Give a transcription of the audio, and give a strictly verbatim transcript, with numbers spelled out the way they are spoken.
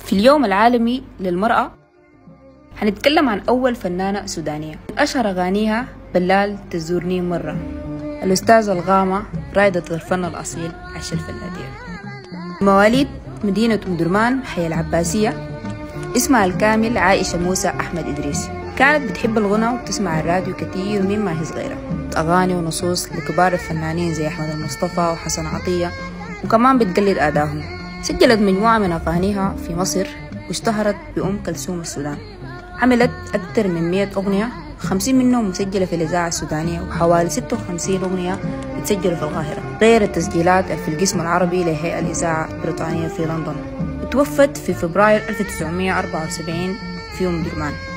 في اليوم العالمي للمرأة هنتكلم عن أول فنانة سودانية. من أشهر أغانيها بلال تزورني مرة، الأستاذة الغامة رائدة الفن الأصيل عش الفلاتية. مواليد مدينة أم درمان حي العباسية، اسمها الكامل عائشة موسى أحمد إدريس. كانت بتحب الغنى وتسمع الراديو كتير من ما هي صغيرة، أغاني ونصوص لكبار الفنانين زي أحمد المصطفى وحسن عطية، وكمان بتقلد آدائهم. سجلت مجموعة من أغانيها في مصر واشتهرت بأم كلثوم السودان. عملت أكثر من مئة أغنية، خمسين منهم مسجلة في الإذاعة السودانية، وحوالي ستة وخمسين أغنية بتسجلوا في القاهرة، غير التسجيلات في القسم العربي لهيئة الإذاعة البريطانية في لندن. توفت في فبراير ألف وتسعمئة وأربعة وسبعين في أم درمان.